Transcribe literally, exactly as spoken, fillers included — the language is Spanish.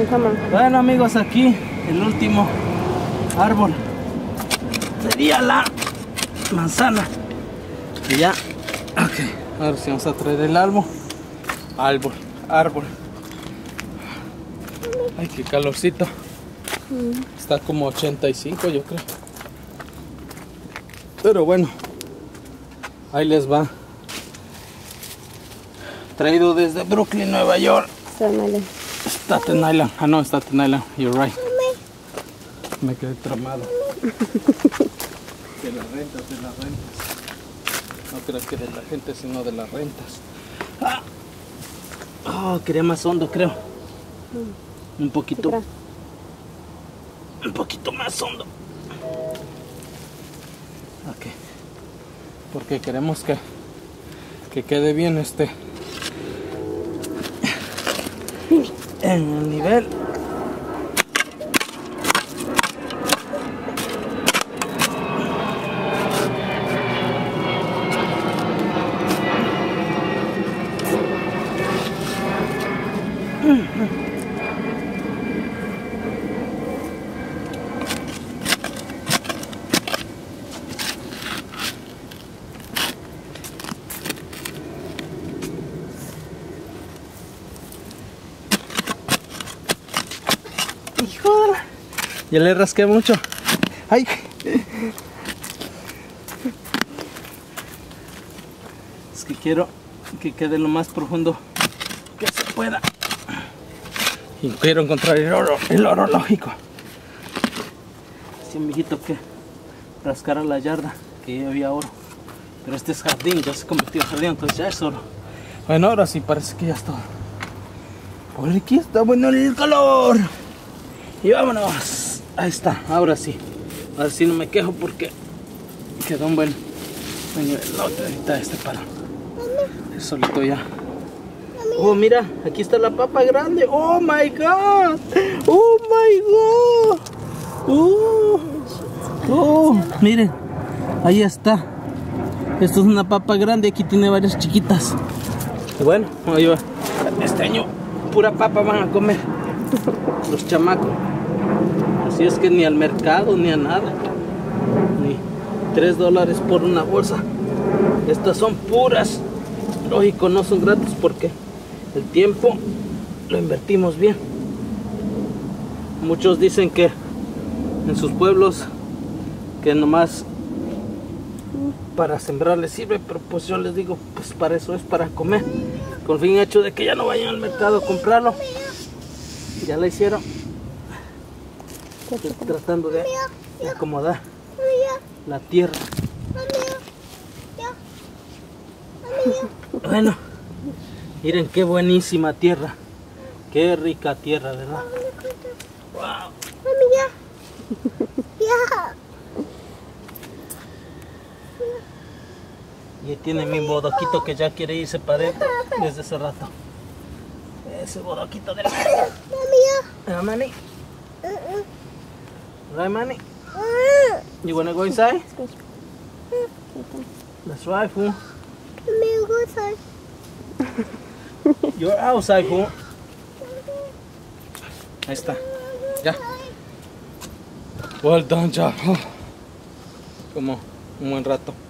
Bueno amigos, aquí el último árbol sería la manzana. Y ya, ok, ahora sí vamos a traer el árbol. Árbol, árbol. Ay, qué calorcito. Está como ochenta y cinco, yo creo. Pero bueno, ahí les va. Traído desde Brooklyn, Nueva York. Staten Island. Ah, no, Staten Island. You're right. Me quedé tramado. De las rentas, de las rentas. No creo que de la gente, sino de las rentas. Ah. Oh, quería más hondo, creo. Un poquito. Un poquito más hondo. Ok. Porque queremos que, que quede bien este. En el nivel. Híjole, ya le rasqué mucho. Ay. Es que quiero que quede lo más profundo que se pueda. Y quiero encontrar el oro, el oro lógico. Así, amiguito, que rascara la yarda, que ya había oro. Pero este es jardín, ya se convirtió en jardín, entonces ya es oro. Bueno, ahora sí parece que ya está. Por aquí está bueno el color. Y vámonos. Ahí está, ahora sí. Ahora sí no me quejo porque quedó un buen, buen nivel. No, ahorita este palo. Es solito ya. Oh, mira, aquí está la papa grande. Oh my god. Oh my god. Oh, oh, miren. Ahí está. Esto es una papa grande. Aquí tiene varias chiquitas. Y bueno, ahí va. Este año pura papa van a comer los chamacos. Así es que ni al mercado ni a nada, ni tres dólares por una bolsa. Estas son puras. Lógico, no son gratis porque el tiempo lo invertimos bien. Muchos dicen que en sus pueblos que nomás para sembrar les sirve, pero pues yo les digo, pues para eso es, para comer, con fin hecho de que ya no vayan al mercado a comprarlo. Ya la hicieron. Estoy tratando de acomodar la tierra. Bueno, miren qué buenísima tierra, qué rica tierra, ¿verdad? Wow. Y ahí tiene mi bodoquito que ya quiere irse para adentro desde hace rato. Ese bodoquito de la ¿Ah, Manny? Right, Manny? You wanna go inside? That's right, fool. You're outside, fool. Ahí está. Ya. Well done, job. Oh. Como un buen rato.